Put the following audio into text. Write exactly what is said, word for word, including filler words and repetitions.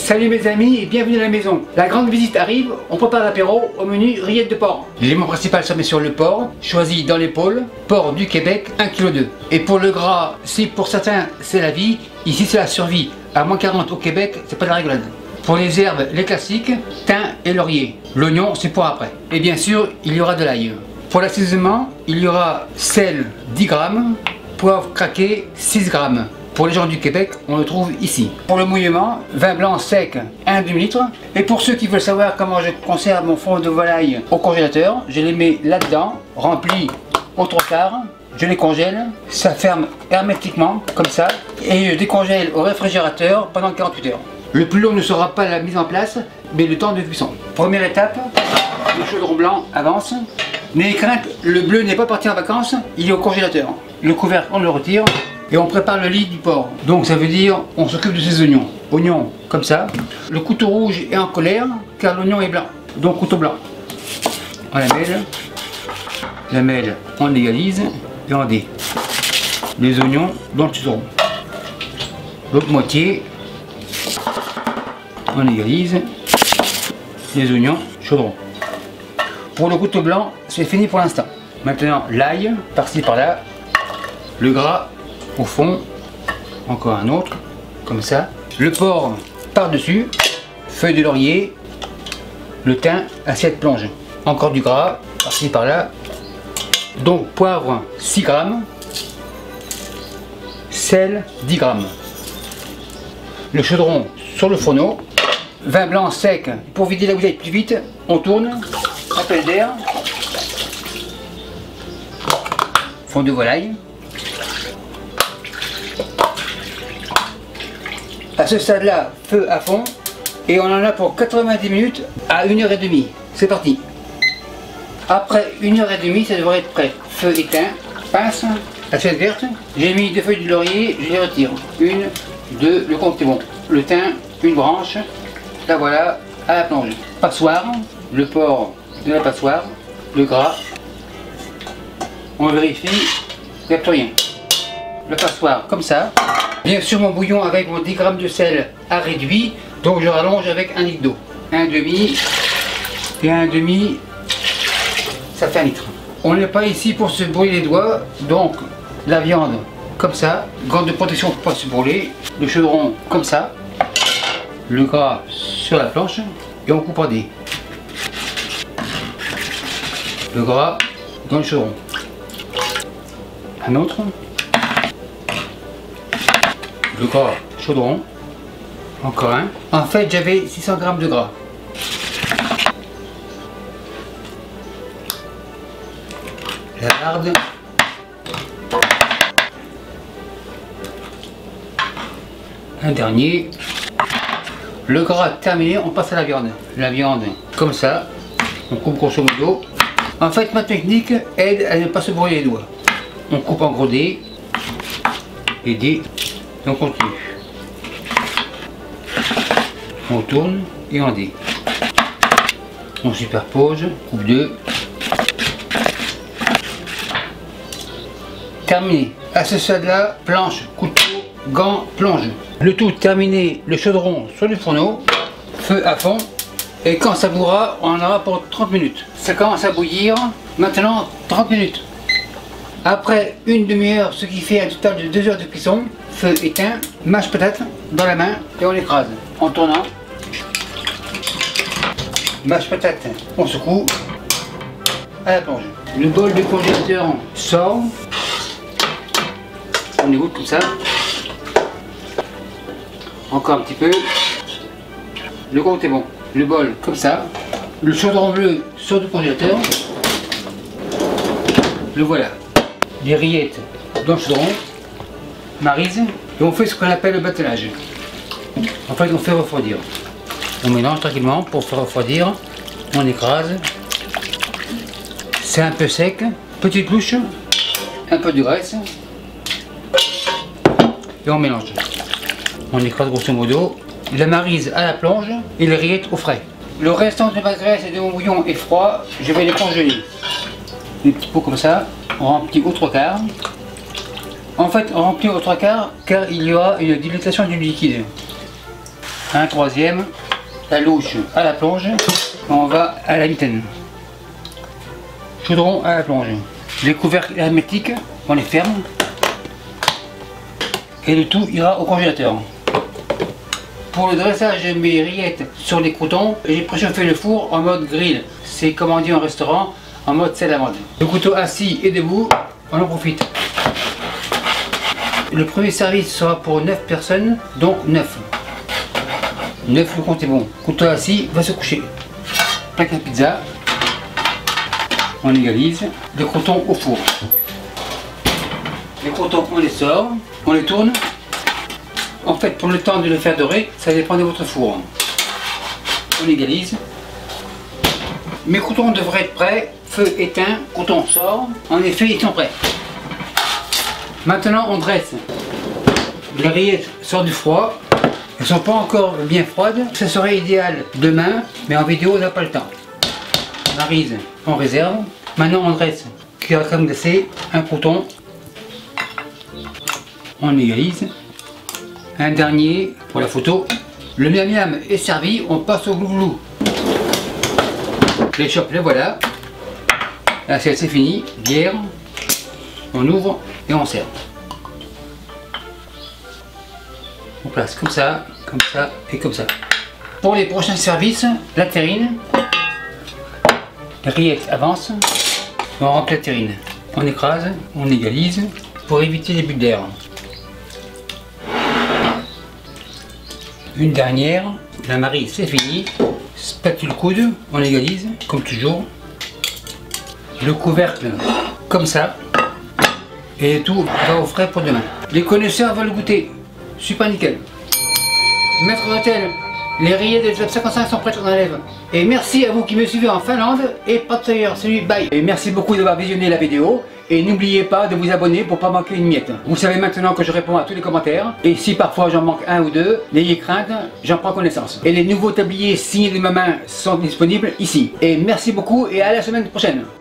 Salut mes amis et bienvenue à la maison. La grande visite arrive, on prépare l'apéro au menu rillettes de porc. L'élément principal se met sur le porc, choisi dans l'épaule, porc du Québec, un virgule deux kilos. Et pour le gras, si pour certains c'est la vie, ici c'est la survie. À moins quarante au Québec, c'est pas de la rigolade. Pour les herbes, les classiques, thym et laurier. L'oignon, c'est pour après. Et bien sûr, il y aura de l'ail. Pour l'assaisonnement, il y aura sel dix grammes, poivre craqué six grammes. Pour les gens du Québec, on le trouve ici. Pour le mouillement, vin blanc sec un demi-litre. Et pour ceux qui veulent savoir comment je conserve mon fond de volaille au congélateur, je les mets là-dedans, remplis au trois quarts. Je les congèle, ça ferme hermétiquement, comme ça. Et je décongèle au réfrigérateur pendant quarante-huit heures. Le plus long ne sera pas la mise en place, mais le temps de cuisson. Première étape, le chaudron blanc avance. N'ayez crainte, le bleu n'est pas parti en vacances, il est au congélateur. Le couvercle, on le retire. Et on prépare le lit du porc. Donc ça veut dire on s'occupe de ces oignons. Oignons comme ça. Le couteau rouge est en colère car l'oignon est blanc. Donc couteau blanc. On la mêle. La mêle, on égalise et on dé. Les oignons dans le chaudron. L'autre moitié, on égalise. Les oignons, chaudron. Pour le couteau blanc, c'est fini pour l'instant. Maintenant l'ail, par-ci par-là. Le gras au fond, encore un autre, comme ça. Le porc par-dessus, feuille de laurier, le thym, assiette plonge. Encore du gras, par-ci par-là. Donc poivre six grammes, sel dix grammes. Le chaudron sur le fourneau, vin blanc sec. Pour vider la bouteille plus vite, on tourne, appel d'air, fond de volaille. À ce stade-là, feu à fond, et on en a pour quatre-vingt-dix minutes à une heure trente. C'est parti. Après une heure trente, ça devrait être prêt. Feu éteint, pince, assiette verte. J'ai mis deux feuilles de laurier, je les retire. Une, deux, le compte est bon. Le thym, une branche, la voilà, à la plonge. Passoire, le porc de la passoire, le gras. On vérifie, il n'y a plus rien. Le passoire comme ça. Bien sûr mon bouillon avec mon dix grammes de sel a réduit, donc je rallonge avec un litre d'eau. Un demi et un demi, ça fait un litre. On n'est pas ici pour se brûler les doigts, donc la viande comme ça, gants de protection pour ne pas se brûler, le chaudron comme ça, le gras sur la planche et on coupe en dés. Le gras dans le chaudron. Un autre. Le gras chaudron, encore un. En fait j'avais six cents grammes de gras. La garde. Un dernier. Le gras terminé, on passe à la viande. La viande comme ça, on coupe grosso modo. En fait ma technique aide à ne pas se brûler les doigts. On coupe en gros dés. Les dés. Et on continue. On tourne et on dé. On superpose, coupe deux. Terminé. À ce stade-là, planche, couteau, gants, plonge. Le tout terminé, le chaudron sur le fourneau, feu à fond. Et quand ça bouillera, on en aura pour trente minutes. Ça commence à bouillir, maintenant trente minutes. Après une demi-heure, ce qui fait un total de deux heures de cuisson, feu éteint, mâche patate dans la main et on écrase en tournant. Mâche patate, on secoue à la plonge. Le bol de congélateur sort, on égoutte comme ça. Encore un petit peu. Le compte est bon. Le bol comme ça. Le chaudron bleu sur le congélateur. Le voilà. Les rillettes dans le chaudron, marise, et on fait ce qu'on appelle le battelage. En fait, on fait refroidir. On mélange tranquillement pour faire refroidir. On écrase. C'est un peu sec. Petite louche, un peu de graisse, et on mélange. On écrase grosso modo. La marise à la plonge et les rillettes au frais. Le restant de ma graisse et de mon bouillon est froid. Je vais les congeler. Des petits pots comme ça. On remplit au trois quarts. En fait, on remplit au trois quarts car il y aura une dilatation du liquide. Un troisième, la louche à la plonge, on va à la mitaine. Chaudron à la plonge. Les couvercles hermétiques, on les ferme. Et le tout ira au congélateur. Pour le dressage de mes rillettes sur les croûtons, j'ai préchauffé le four en mode grill. C'est comme on dit en restaurant, en mode c'est la mode. Le couteau assis et debout, on en profite. Le premier service sera pour neuf personnes, donc neuf. neuf, le compte est bon. Couteau assis va se coucher. Plaque à pizza. On égalise. Les croûtons au four. Les croûtons, on les sort, on les tourne. En fait, pour le temps de les faire dorer, ça dépend de votre four. On égalise. Mes croûtons devraient être prêts. Feu éteint, croûtons sort. En effet, ils sont prêts. Maintenant, on dresse. Les rillettes sortent du froid. Elles ne sont pas encore bien froides. Ça serait idéal demain, mais en vidéo, on n'a pas le temps. Maryse, on réserve. Maintenant, on dresse. Cuillère à crème glacée, un crouton. On égalise. Un dernier pour la photo. Le miam miam est servi, on passe au glouglou. Les chopes, voilà. L'assiette, c'est fini. Bière. On ouvre et on sert. On place comme ça, comme ça et comme ça. Pour les prochains services, la terrine. Les rillettes avancent. On remplit la terrine. On écrase, on égalise pour éviter les bulles d'air. Une dernière, la Marie, c'est fini. Spatule coude, on égalise, comme toujours. Le couvercle, comme ça. Et tout va au frais pour demain. Les connaisseurs veulent goûter. Super nickel. Maître d'hôtel, les rillettes de Club cinquante-cinq sont prêtes, on enlève. Et merci à vous qui me suivez en Finlande et partout ailleurs. Salut, bye. Et merci beaucoup d'avoir visionné la vidéo. Et n'oubliez pas de vous abonner pour pas manquer une miette. Vous savez maintenant que je réponds à tous les commentaires. Et si parfois j'en manque un ou deux, n'ayez crainte, j'en prends connaissance. Et les nouveaux tabliers signés de ma main sont disponibles ici. Et merci beaucoup et à la semaine prochaine.